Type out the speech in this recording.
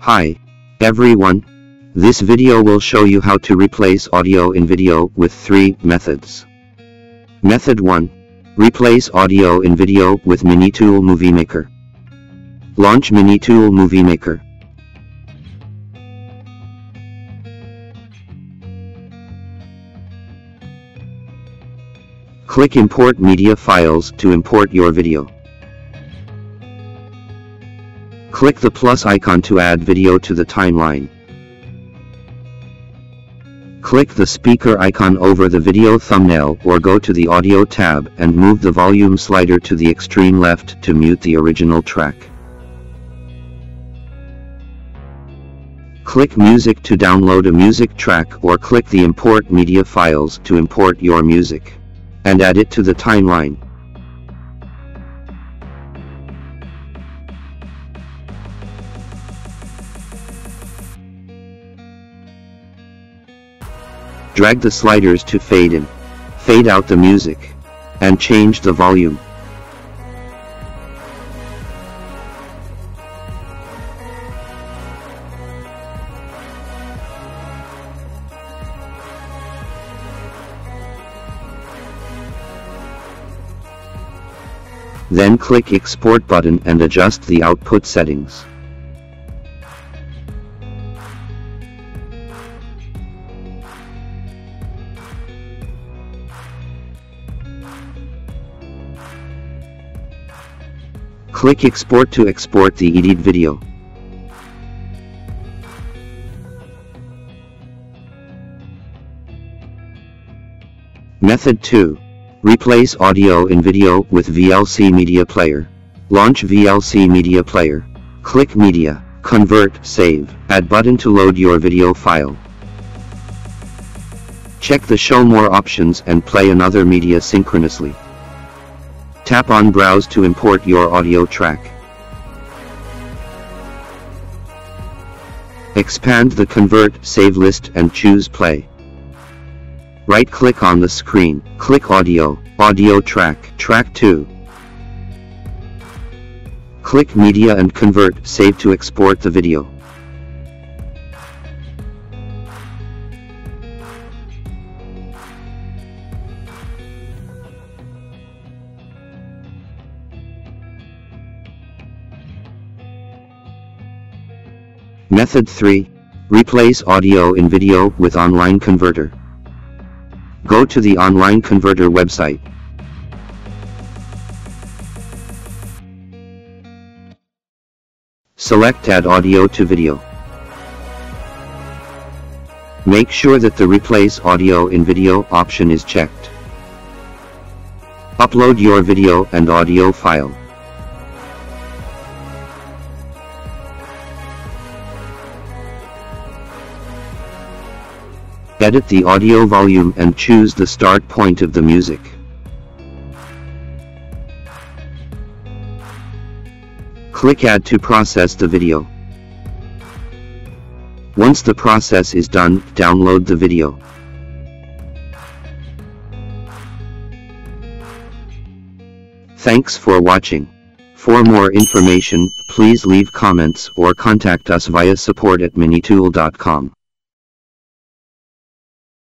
Hi, everyone. This video will show you how to replace audio in video with 3 methods. Method 1. Replace audio in video with MiniTool MovieMaker. Launch MiniTool MovieMaker. Click Import Media Files to import your video. Click the plus icon to add video to the timeline. Click the speaker icon over the video thumbnail or go to the audio tab and move the volume slider to the extreme left to mute the original track. Click Music to download a music track or click the Import Media Files to import your music and add it to the timeline. Drag the sliders to fade in, fade out the music, and change the volume. Then click Export button and adjust the output settings. Click Export to export the edited video. Method 2. Replace audio in video with VLC Media Player. Launch VLC Media Player. Click Media, Convert, Save, Add button to load your video file. Check the Show More options and play another media synchronously. Tap on Browse to import your audio track. Expand the Convert Save list and choose Play. Right-click on the screen, click Audio, Audio Track, Track 2. Click Media and Convert Save to export the video. Method 3. Replace audio in video with Online Converter. Go to the Online Converter website. Select Add Audio to Video. Make sure that the Replace Audio in Video option is checked. Upload your video and audio file. Edit the audio volume and choose the start point of the music. Click Add to process the video. Once the process is done, download the video. Thanks for watching. For more information, please leave comments or contact us via support@minitool.com.